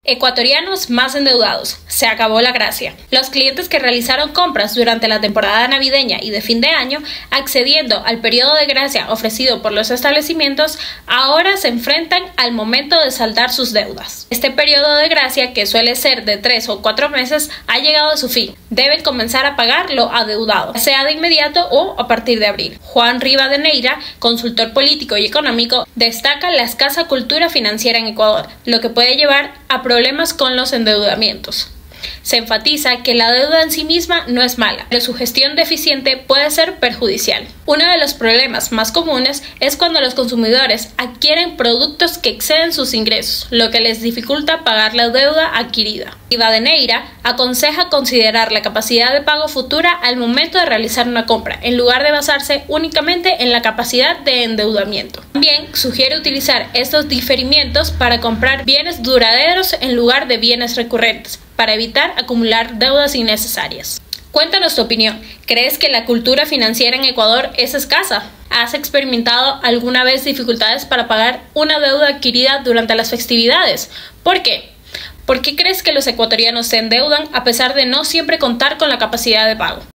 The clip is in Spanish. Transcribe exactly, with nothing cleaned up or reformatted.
Ecuatorianos más endeudados. Se acabó la gracia. Los clientes que realizaron compras durante la temporada navideña y de fin de año, accediendo al periodo de gracia ofrecido por los establecimientos, ahora se enfrentan al momento de saldar sus deudas. Este periodo de gracia, que suele ser de tres o cuatro meses, ha llegado a su fin. Deben comenzar a pagar lo adeudado, sea de inmediato o a partir de abril. Juan Rivadeneira, consultor político y económico, destaca la escasa cultura financiera en Ecuador, lo que puede llevar a problemas con los endeudamientos. Se enfatiza que la deuda en sí misma no es mala, pero su gestión deficiente puede ser perjudicial. Uno de los problemas más comunes es cuando los consumidores adquieren productos que exceden sus ingresos, lo que les dificulta pagar la deuda adquirida. Rivadeneira aconseja considerar la capacidad de pago futura al momento de realizar una compra, en lugar de basarse únicamente en la capacidad de endeudamiento. También sugiere utilizar estos diferimientos para comprar bienes duraderos en lugar de bienes recurrentes, para evitar acumular deudas innecesarias. Cuéntanos tu opinión. ¿Crees que la cultura financiera en Ecuador es escasa? ¿Has experimentado alguna vez dificultades para pagar una deuda adquirida durante las festividades? ¿Por qué? ¿Por qué crees que los ecuatorianos se endeudan a pesar de no siempre contar con la capacidad de pago?